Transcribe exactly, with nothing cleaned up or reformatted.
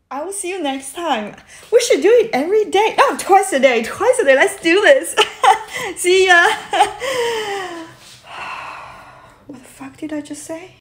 I will see you next time. We should do it every day. Oh, twice a day. Twice a day. Let's do this. See ya. What the fuck did I just say?